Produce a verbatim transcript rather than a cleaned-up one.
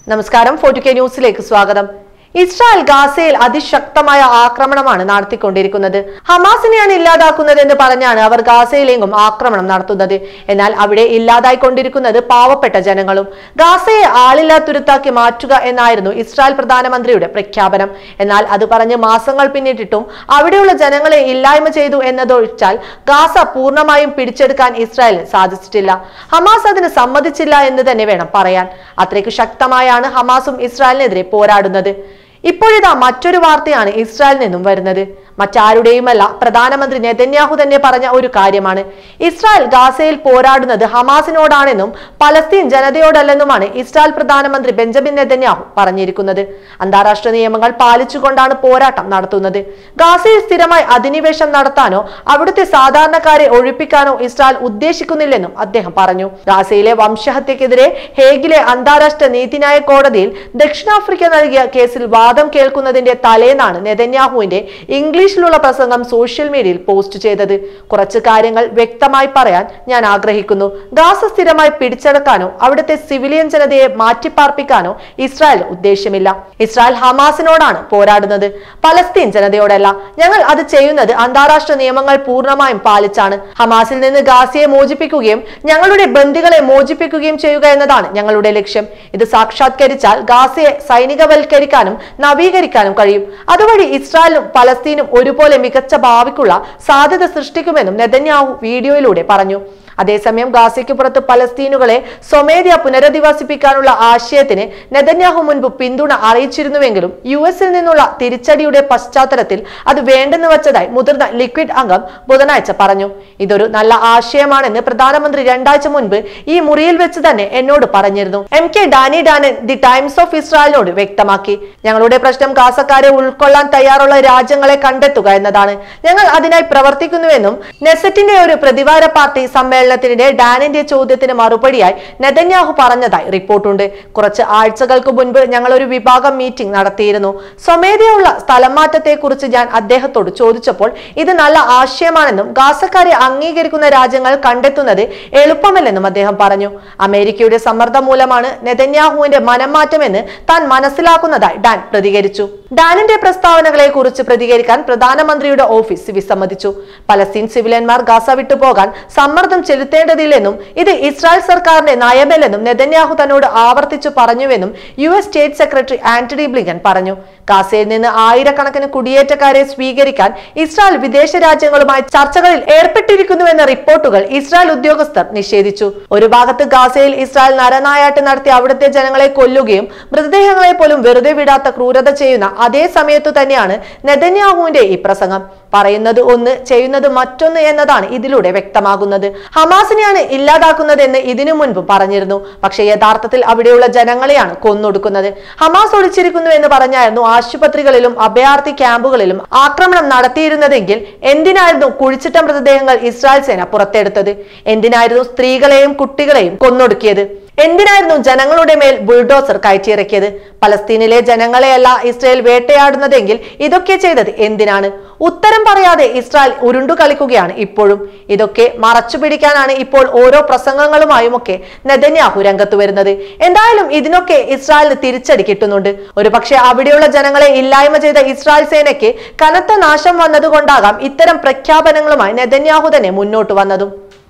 നമസ്കാരം forty K ന്യൂസിലേക്ക് സ്വാഗതം. ഇസ്രായേൽ ഗാസയിൽ അതിശക്തമായ ആക്രമണമാണ് നടത്തിക്കൊണ്ടിരിക്കുന്നത്. ഹമാസിനെയാണ് ഇല്ലാതാക്കുന്നത് എന്ന് പറഞ്ഞാണ് അവർ ഗാസയിലെങ്കും ആക്രമണം നടത്തുന്നത്. എന്നാൽ അവിടെ ഇല്ലാതായിക്കൊണ്ടിരിക്കുന്നത് പാവപ്പെട്ട ജനങ്ങളും. ഗാസയെ ആളില്ലാത്തുരുത്താക്കി മാറ്റുക എന്നായിരുന്നു ഇസ്രായേൽ പ്രധാനമന്ത്രിയുടെ പ്രഖ്യാപനം. എന്നാൽ അത് പറഞ്ഞ് മാസങ്ങൾ പിന്നിട്ടിട്ടും അവിടെയുള്ള ജനങ്ങളെ ഇല്ലായ്മ ചെയ്തു എന്നതൊഴിച്ചാൽ ഗാസ പൂർണ്ണമായും പിടിച്ചെടുക്കാൻ ഇസ്രായേലിന് സാധിച്ചിട്ടില്ല. ഹമാസ് അതിന് സമ്മതിച്ചില്ല എന്ന് തന്നെ വേണം പറയാൻ. അത്രയ്ക്ക് ശക്തമായാണ് ഹമാസും ഇസ്രായേലിനെതിരെ പോരാടുന്നത്. ഇപ്പോഴിതാ മറ്റൊരു വാർത്തയാണ് ഇസ്രായേലിൽ നിന്നും വരുന്നത്. മറ്റാരുടെയുമല്ല, പ്രധാനമന്ത്രി നെതന്യാഹു തന്നെ പറഞ്ഞ ഒരു കാര്യമാണ്. ഇസ്രായേൽ ഗാസയിൽ പോരാടുന്നത് ഹമാസിനോടാണെന്നും പലസ്തീൻ ജനതയോടല്ലെന്നുമാണ് ഇസ്രായേൽ പ്രധാനമന്ത്രി ബെഞ്ചമിൻ നെതന്യാഹു പറഞ്ഞിരിക്കുന്നത്. അന്താരാഷ്ട്ര നിയമങ്ങൾ പാലിച്ചുകൊണ്ടാണ് പോരാട്ടം നടത്തുന്നത്. ഗാസയിൽ സ്ഥിരമായി അധിനിവേശം നടത്താനോ അവിടുത്തെ സാധാരണക്കാരെ ഒഴിപ്പിക്കാനോ ഇസ്രായേൽ ഉദ്ദേശിക്കുന്നില്ലെന്നും അദ്ദേഹം പറഞ്ഞു. ഗാസയിലെ വംശഹത്യക്കെതിരെ ഹേഗിലെ അന്താരാഷ്ട്ര നീതിന്യായ കോടതിയിൽ ദക്ഷിണാഫ്രിക്ക നൽകിയ കേസിൽ വാദം കേൾക്കുന്നതിന്റെ തലേന്നാണ് നെതന്യാഹുവിന്റെ ഇംഗ്ലീഷ് ിലുള്ള പ്രസംഗം സോഷ്യൽ മീഡിയയിൽ പോസ്റ്റ് ചെയ്തത്. കുറച്ച് കാര്യങ്ങൾ വ്യക്തമായി പറയാൻ ഞാൻ ആഗ്രഹിക്കുന്നു. ഗാസ സ്ഥിരമായി പിടിച്ചെടുക്കാനോ അവിടുത്തെ സിവിലിയൻ ജനതയെ മാറ്റിപ്പാർപ്പിക്കാനോ ഇസ്രായേൽ ഉദ്ദേശമില്ല. ഇസ്രായേൽ ഹമാസിനോടാണ് പോരാടുന്നത്, പലസ്തീൻ ജനതയോടല്ല. ഞങ്ങൾ അത് ചെയ്യുന്നത് അന്താരാഷ്ട്ര നിയമങ്ങൾ പൂർണ്ണമായും പാലിച്ചാണ്. ഹമാസിൽ നിന്ന് ഗാസയെ മോചിപ്പിക്കുകയും ഞങ്ങളുടെ ബന്ദികളെ മോചിപ്പിക്കുകയും ചെയ്യുക എന്നതാണ് ഞങ്ങളുടെ ലക്ഷ്യം. ഇത് സാക്ഷാത്കരിച്ചാൽ ഗാസയെ സൈനികവൽക്കരിക്കാനും നവീകരിക്കാനും കഴിയും. അതുവഴി ഇസ്രായേലും പലസ്തീനും ഒരുപോലെ മികച്ച ഭാവിക്കുള്ള സാധ്യത സൃഷ്ടിക്കുമെന്നും നെതന്യാഹു വീഡിയോയിലൂടെ പറഞ്ഞു. അതേസമയം ഗാസയ്ക്ക് പുറത്ത് പലസ്തീനുകളെ സ്വമേധയാ പുനരധിവസിപ്പിക്കാനുള്ള ആശയത്തിന് നെതന്യാഹു മുൻപ് പിന്തുണ അറിയിച്ചിരുന്നുവെങ്കിലും യു എസിൽ നിന്നുള്ള തിരിച്ചടിയുടെ പശ്ചാത്തലത്തിൽ അത് വേണ്ടെന്ന് വച്ചതായി മുതിർന്ന ലിക്വിഡ് അംഗം ബുധനാഴ്ച പറഞ്ഞു. ഇതൊരു നല്ല ആശയമാണെന്ന് പ്രധാനമന്ത്രി രണ്ടാഴ്ച മുൻപ് ഈ മുറിയിൽ വെച്ച് തന്നെ എന്നോട് പറഞ്ഞിരുന്നു. M K Danny Danon the Times of ഇസ്രായേലിനോട് വ്യക്തമാക്കി. ഞങ്ങളുടെ പ്രശ്നം ഗാസക്കാരെ ഉൾക്കൊള്ളാൻ തയ്യാറുള്ള രാജ്യങ്ങളെ കണ്ടെത്തുക എന്നതാണ്. ഞങ്ങൾ അതിനായി പ്രവർത്തിക്കുന്നുവെന്നും നെസറ്റിന്റെ ഒരു പ്രതിവാര പാർട്ടി സമ്മേളനം ത്തിനിടെ ഡാനിന്റെ ചോദ്യത്തിന് മറുപടിയായി നെതന്യാഹു പറഞ്ഞതായി റിപ്പോർട്ടുണ്ട്. കുറച്ച് ആഴ്ചകൾക്ക് മുൻപ് ഞങ്ങൾ ഒരു വിഭാഗം മീറ്റിംഗ് നടത്തിയിരുന്നു. സ്വമേധയുള്ള സ്ഥലം മാറ്റത്തെ കുറിച്ച് ഞാൻ അദ്ദേഹത്തോട് ചോദിച്ചപ്പോൾ ഇത് നല്ല ആശയമാണെന്നും ഗാസക്കാരെ അംഗീകരിക്കുന്ന രാജ്യങ്ങൾ കണ്ടെത്തുന്നത് എളുപ്പമല്ലെന്നും അദ്ദേഹം പറഞ്ഞു. അമേരിക്കയുടെ സമ്മർദ്ദം മൂലമാണ് നെതന്യാഹുവിന്റെ മനംമാറ്റമെന്ന് താൻ മനസ്സിലാക്കുന്നതായി ഡാൻ പ്രതികരിച്ചു. ഡാനിന്റെ പ്രസ്താവനകളെ കുറിച്ച് പ്രതികരിക്കാൻ പ്രധാനമന്ത്രിയുടെ ഓഫീസ് വിസമ്മതിച്ചു. പലസ്തീൻ സിവിലിയന്മാർ ഗാസ വിട്ടുപോകാൻ സമ്മർദ്ദം ചെലുത്തേണ്ടതില്ലെന്നും ഇത് ഇസ്രായേൽ സർക്കാരിന്റെ നയമല്ലെന്നും നെതന്യാഹു തന്നോട് ആവർത്തിച്ചു പറഞ്ഞുവെന്നും U S state secretary Antony Blinken പറഞ്ഞു. ഗാസയിൽ നിന്ന് ആയിരക്കണക്കിന് കുടിയേറ്റക്കാരെ സ്വീകരിക്കാൻ ഇസ്രായേൽ വിദേശ രാജ്യങ്ങളുമായി ചർച്ചകളിൽ ഏർപ്പെട്ടിരിക്കുന്നുവെന്ന റിപ്പോർട്ടുകൾ ഇസ്രായേൽ ഉദ്യോഗസ്ഥർ നിഷേധിച്ചു. ഒരു ഭാഗത്ത് ഗാസയിൽ ഇസ്രായേൽ നരനായാട്ട് നടത്തി അവിടുത്തെ ജനങ്ങളെ കൊല്ലുകയും മൃതദേഹങ്ങളെ പോലും വെറുതെ വിടാത്ത ക്രൂരത ചെയ്യുന്ന അതേ സമയത്തു തന്നെയാണ് നെതന്യാഹുവിന്റെ ഈ പ്രസംഗം. പറയുന്നത് ഒന്ന്, ചെയ്യുന്നത് മറ്റൊന്ന് എന്നതാണ് ഇതിലൂടെ വ്യക്തമാകുന്നത്. ഹമാസിനെയാണ് ഇല്ലാതാക്കുന്നതെന്ന് ഇതിനു മുൻപ് പറഞ്ഞിരുന്നു. പക്ഷേ യഥാർത്ഥത്തിൽ അവിടെയുള്ള ജനങ്ങളെയാണ് കൊന്നൊടുക്കുന്നത്. ഹമാസ് ഒളിച്ചിരിക്കുന്നു എന്ന് പറഞ്ഞായിരുന്നു ആശുപത്രികളിലും അഭയാർത്ഥി ക്യാമ്പുകളിലും ആക്രമണം നടത്തിയിരുന്നതെങ്കിൽ എന്തിനായിരുന്നു കുഴിച്ചിട്ട മൃതദേഹങ്ങൾ ഇസ്രായേൽ സേന പുറത്തെടുത്തത്? എന്തിനായിരുന്നു സ്ത്രീകളെയും കുട്ടികളെയും കൊന്നൊടുക്കിയത്? എന്തിനായിരുന്നു ജനങ്ങളുടെ മേൽ ബുൾഡോസർ കയറ്റിയിറക്കിയത്? പലസ്തീനിലെ ജനങ്ങളെയല്ല ഇസ്രായേൽ വേട്ടയാടുന്നതെങ്കിൽ ഇതൊക്കെ ചെയ്തത് എന്തിനാണ്? ഉത്തരം പറയാതെ ഇസ്രായേൽ ഉരുണ്ടു കളിക്കുകയാണ് ഇപ്പോഴും. ഇതൊക്കെ മറച്ചു പിടിക്കാനാണ് ഇപ്പോൾ ഓരോ പ്രസംഗങ്ങളുമായും ഒക്കെ നെതന്യാഹു രംഗത്ത് വരുന്നത്. എന്തായാലും ഇതിനൊക്കെ ഇസ്രായേലിന് തിരിച്ചടി കിട്ടുന്നുണ്ട്. ഒരു പക്ഷേ അവിടെയുള്ള ജനങ്ങളെ ഇല്ലായ്മ ചെയ്ത ഇസ്രായേൽ സേനയ്ക്ക് കനത്ത നാശം വന്നതുകൊണ്ടാകാം ഇത്തരം പ്രഖ്യാപനങ്ങളുമായി നെതന്യാഹു തന്നെ മുന്നോട്ട് വന്നതും.